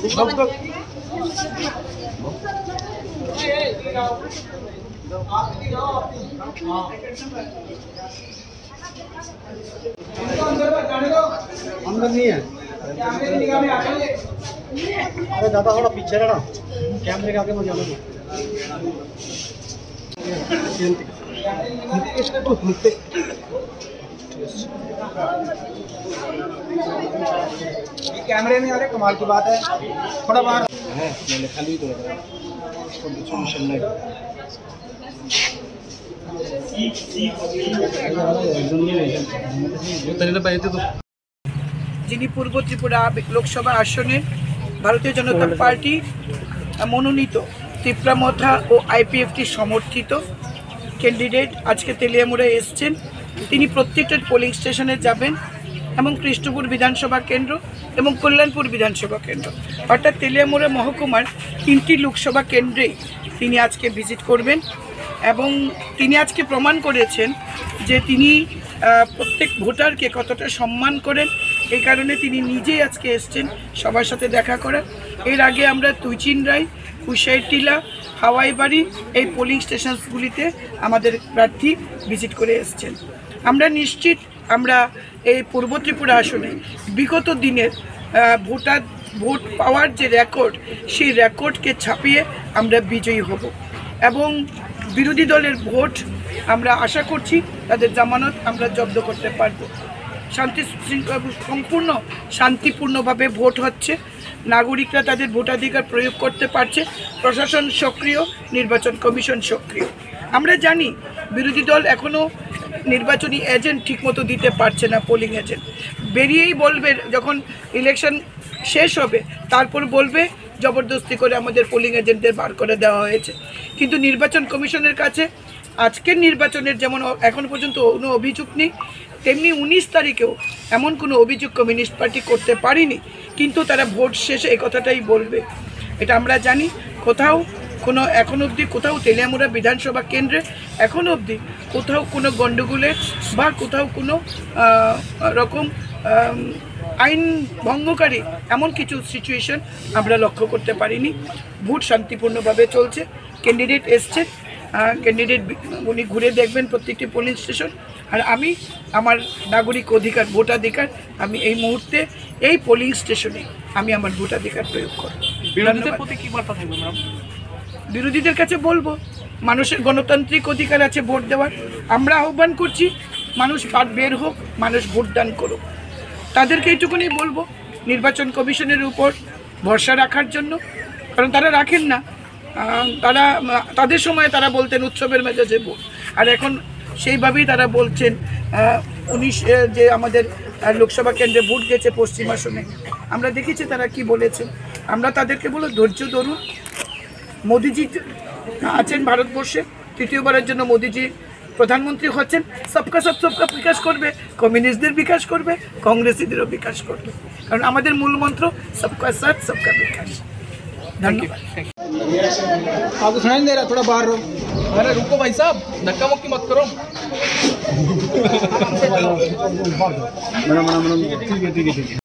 अंदर नहीं है। अरे ज़्यादा थोड़ा पीछे रहना, कैमरे के आगे मत जाना। कैमरे में आ रहे, कमाल की बात है। थोड़ा बाहर है, मैंने खाली तो যিনি পূর্ব ত্রিপুরা লোকসভা আসনে ভারতীয় জনতা পার্টি মনোনীত ত্রিপুরামথা ও আইপিএফটি সমর্থিত ক্যান্ডিডেট আজকে তেলিয়ামুড়ায় এসছেন। তিনি প্রত্যেকটা পোলিং স্টেশনে যাবেন এবং কৃষ্ণপুর বিধানসভা কেন্দ্র এবং কল্যাণপুর বিধানসভা কেন্দ্র অর্থাৎ তেলিয়ামুড়া মহকুমার 3টি লোকসভা কেন্দ্রেই তিনি আজকে ভিজিট করবেন এবং তিনি আজকে প্রমাণ করেছেন যে তিনি প্রত্যেক ভোটারকে কতটা সম্মান করেন। এই কারণে তিনি নিজেই আজকে এসছেন সবার সাথে দেখা করার। এর আগে আমরা তুইচিনরাই, কুশাইটিলা, হাওয়াইবাড়ি এই পোলিং স্টেশনসগুলিতে আমাদের প্রার্থী ভিজিট করে এসছেন। আমরা নিশ্চিত আমরা এই পূর্ব ত্রিপুরা আসনে বিগত দিনের ভোট পাওয়ার যে রেকর্ড, সেই রেকর্ডকে ছাপিয়ে আমরা বিজয়ী হব এবং বিরোধী দলের ভোট আমরা আশা করছি তাদের জামানত আমরা জব্দ করতে পারব। সম্পূর্ণ শান্তিপূর্ণভাবে ভোট হচ্ছে, নাগরিকরা তাদের ভোটাধিকার প্রয়োগ করতে পারছে, প্রশাসন সক্রিয়, নির্বাচন কমিশন সক্রিয়। আমরা জানি বিরোধী দল এখনও নির্বাচনী এজেন্ট ঠিকমতো দিতে পারছে না, পোলিং এজেন্ট বেরিয়েই বলবে যখন ইলেকশন শেষ হবে তারপর বলবে জবরদস্তি করে আমাদের পোলিং এজেন্টদের বার করে দেওয়া হয়েছে। কিন্তু নির্বাচন কমিশনের কাছে আজকের নির্বাচনের যেমন এখন পর্যন্ত কোনো অভিযোগ নেই, তেমনি 19 তারিখেও এমন কোনো অভিযোগ কমিউনিস্ট পার্টি করতে পারেনি। কিন্তু তারা ভোট শেষে এই কথাটাই বলবে, এটা আমরা জানি। কোথাও কোনো এখন অবধি কোথাও তেলিয়ামুড়া বিধানসভা কেন্দ্রে এখন অবধি কোথাও কোনো গণ্ডগোলের বা কোথাও কোনো রকম আইন ভঙ্গকারী এমন কিছু সিচুয়েশন আমরা লক্ষ্য করতে পারিনি। ভোট শান্তিপূর্ণভাবে চলছে। ক্যান্ডিডেট এসছে, ক্যান্ডিডেট উনি ঘুরে দেখবেন প্রত্যেকটি পোলিং স্টেশন। আর আমি আমার নাগরিক অধিকার, ভোটাধিকার আমি এই মুহূর্তে এই পোলিং স্টেশনে আমি আমার ভোটাধিকার প্রয়োগ করব। বিরোধীদের প্রতি কী বার্তা থাকবে ম্যাডাম? বিরোধীদের কাছে বলবো মানুষের গণতান্ত্রিক অধিকার আছে ভোট দেওয়ার। আমরা আহ্বান করছি মানুষ বের হোক, মানুষ ভোটদান করুক। তাদেরকে এইটুকুনি বলবো নির্বাচন কমিশনের উপর ভরসা রাখার জন্য, কারণ তারা রাখেন না। তাদের সময় তারা বলতেন উৎসবের মেজাজে ভোট, আর এখন সেইভাবেই তারা বলছেন 19 যে আমাদের লোকসভা কেন্দ্রে ভোট গেছে পশ্চিম আসনে, আমরা দেখেছি তারা কি বলেছেন। আমরা তাদেরকে বলো ধৈর্য ধরুন। মোদিজি আছেন ভারতবর্ষে, তৃতীয়বারের জন্য মোদিজি প্রধানমন্ত্রী হচ্ছেন। সবকা সাথ সবকা বিকাশ করবে, কমিউনিস্টদের বিকাশ করবে, কংগ্রেসীদেরও বিকাশ করবে, কারণ আমাদের মূল মন্ত্র সবকা সাথ সবকা বিকাশ। धन्यवाद। आपको सुनाई नहीं दे रहा? थोड़ा बाहर रहो। अरे रुको भाई साहब, धक्का मुक्की मत करो। मैडम ठीक है ठीक है।